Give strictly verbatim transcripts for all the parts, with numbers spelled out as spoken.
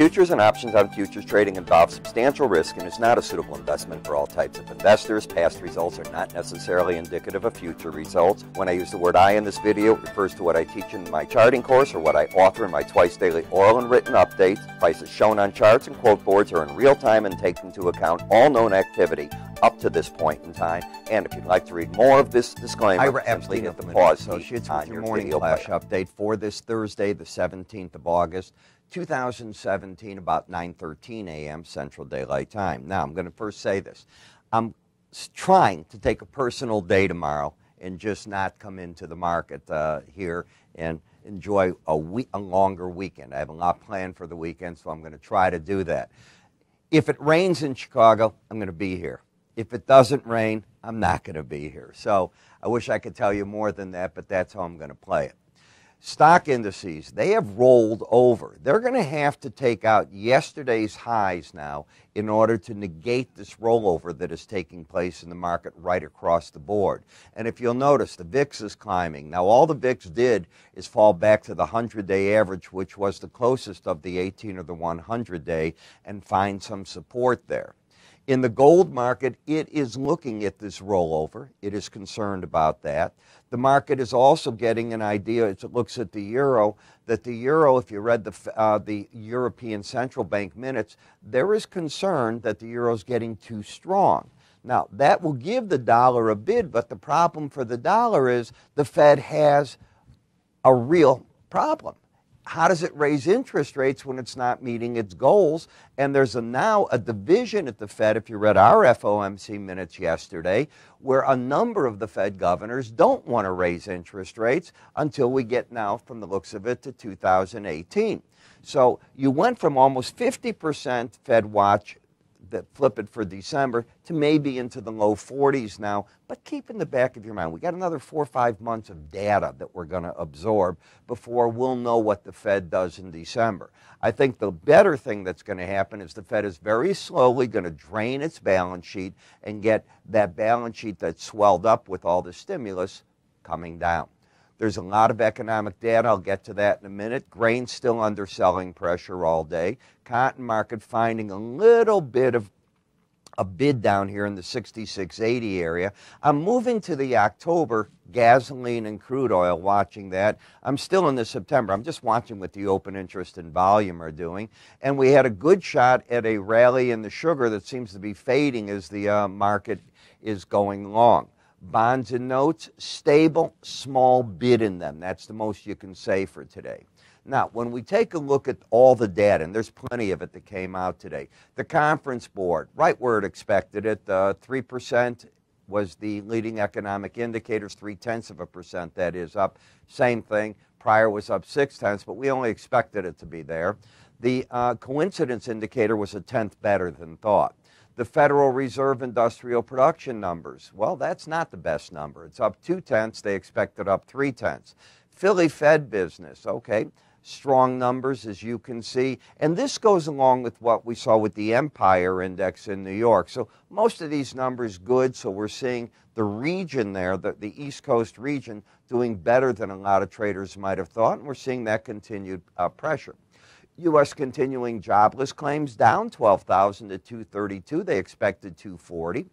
Futures and options on futures trading involve substantial risk and is not a suitable investment for all types of investors. Past results are not necessarily indicative of future results. When I use the word I in this video, it refers to what I teach in my charting course or what I author in my twice daily oral and written updates. Prices shown on charts and quote boards are in real time and take into account all known activity up to this point in time. And if you'd like to read more of this disclaimer, Ira Epstein hit of the the pause Associates on with your your morning video flash player. update for this Thursday, the seventeenth of August, two thousand seventeen, about nine thirteen a m Central Daylight Time. Now, I'm going to first say this. I'm trying to take a personal day tomorrow and just not come into the market uh, here and enjoy a, week, a longer weekend. I have a lot planned for the weekend, so I'm going to try to do that. If it rains in Chicago, I'm going to be here. If it doesn't rain, I'm not going to be here. So I wish I could tell you more than that, but that's how I'm going to play it. Stock indices, they have rolled over. They're going to have to take out yesterday's highs now in order to negate this rollover that is taking place in the market right across the board. And if you'll notice, the V I X is climbing. Now, all the V I X did is fall back to the hundred-day average, which was the closest of the eighteen or the one hundred day, and find some support there. In the gold market, it is looking at this rollover. It is concerned about that. The market is also getting an idea, as it looks at the euro, that the euro, if you read the, uh, the European Central Bank minutes, there is concern that the euro is getting too strong. Now, that will give the dollar a bid, but the problem for the dollar is the Fed has a real problem. How does it raise interest rates when it's not meeting its goals? And there's a, now a division at the Fed, if you read our F O M C minutes yesterday, where a number of the Fed governors don't want to raise interest rates until we get now, from the looks of it, to two thousand eighteen. So you went from almost fifty percent Fed watch, that flip it for December, to maybe into the low forties now. But keep in the back of your mind, we got another four or five months of data that we're going to absorb before we'll know what the Fed does in December. I think the better thing that's going to happen is the Fed is very slowly going to drain its balance sheet and get that balance sheet that's swelled up with all the stimulus coming down. There's a lot of economic data. I'll get to that in a minute. Grain still under selling pressure all day. Cotton market finding a little bit of a bid down here in the sixty-six eighty area. I'm moving to the October gasoline and crude oil, watching that. I'm still in the September. I'm just watching what the open interest and volume are doing. And we had a good shot at a rally in the sugar that seems to be fading as the uh, market is going long. Bonds and notes, stable, small bid in them. That's the most you can say for today. Now, when we take a look at all the data, and there's plenty of it that came out today, the Conference Board, right where it expected it, uh, three percent was the leading economic indicators, three-tenths of a percent, that is, up. Same thing, prior was up six-tenths, but we only expected it to be there. The uh, coincidence indicator was a tenth better than thought. The Federal Reserve industrial production numbers, well, that's not the best number. It's up two-tenths. They expected up three-tenths. Philly Fed business, okay, strong numbers, as you can see. And this goes along with what we saw with the Empire Index in New York. So most of these numbers good. So we're seeing the region there, the, the East Coast region, doing better than a lot of traders might have thought. And we're seeing that continued uh, pressure. U S continuing jobless claims down twelve thousand to two thirty-two. They expected two forty,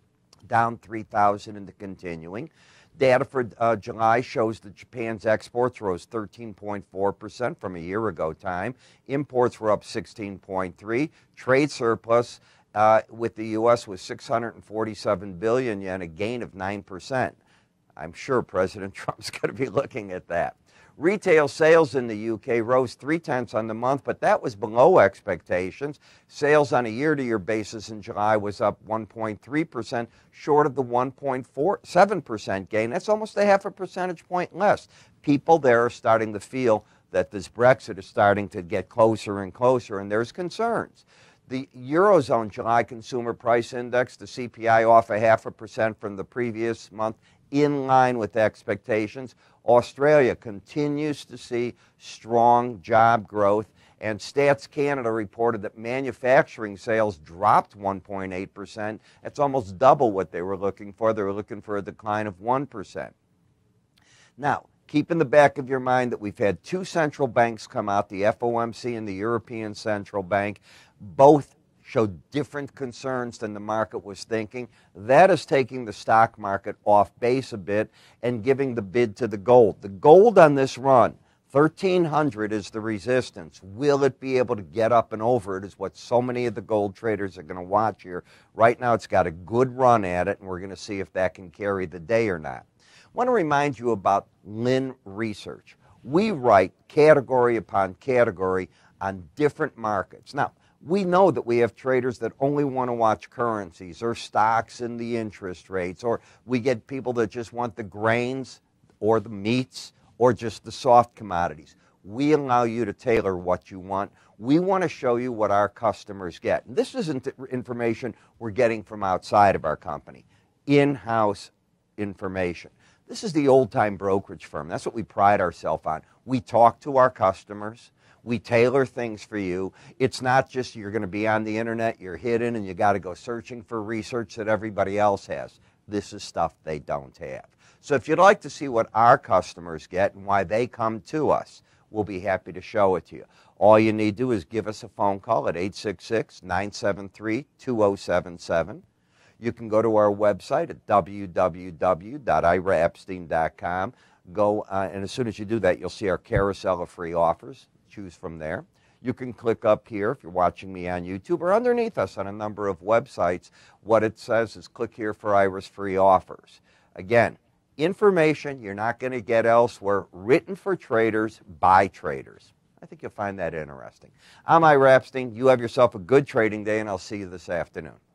down three thousand in the continuing. Data for uh, July shows that Japan's exports rose thirteen point four percent from a year ago time. Imports were up sixteen point three. Trade surplus uh, with the U S was six hundred forty-seven billion yen, a gain of nine percent. I'm sure President Trump's going to be looking at that. Retail sales in the U K rose three-tenths on the month, but that was below expectations. Sales on a year-to-year basis in July was up one point three percent, short of the one point four seven percent gain. That's almost a half a percentage point less. People there are starting to feel that this Brexit is starting to get closer and closer, and there's concerns. The Eurozone July Consumer Price Index, the C P I, off a half a percent from the previous month, in line with expectations. Australia continues to see strong job growth, and Stats Canada reported that manufacturing sales dropped one point eight percent. That's almost double what they were looking for. They were looking for a decline of one percent. Now, Keep in the back of your mind that we've had two central banks come out, the F O M C and the European Central Bank. Both showed different concerns than the market was thinking. That is taking the stock market off base a bit and giving the bid to the gold. The gold on this run, thirteen hundred is the resistance. Will it be able to get up and over it is what so many of the gold traders are going to watch here. Right now it's got a good run at it, and we're going to see if that can carry the day or not. I want to remind you about Lynn Research. We write category upon category on different markets. Now, we know that we have traders that only want to watch currencies or stocks and the interest rates, or we get people that just want the grains or the meats or just the soft commodities. We allow you to tailor what you want. We want to show you what our customers get. And this isn't information we're getting from outside of our company, in-house information. This is the old-time brokerage firm. That's what we pride ourselves on. We talk to our customers. We tailor things for you. It's not just you're going to be on the internet, you're hidden, and you got to go searching for research that everybody else has. This is stuff they don't have. So if you'd like to see what our customers get and why they come to us, we'll be happy to show it to you. All you need to do is give us a phone call at eight six six, nine seven three, two zero seven seven. You can go to our website at w w w dot ira epstein dot com. Go, uh, and as soon as you do that, you'll see our carousel of free offers. Choose from there. You can click up here if you're watching me on YouTube, or underneath us on a number of websites. What it says is click here for Ira's free offers. Again, information you're not going to get elsewhere, written for traders by traders. I think you'll find that interesting. I'm Ira Epstein. You have yourself a good trading day, and I'll see you this afternoon.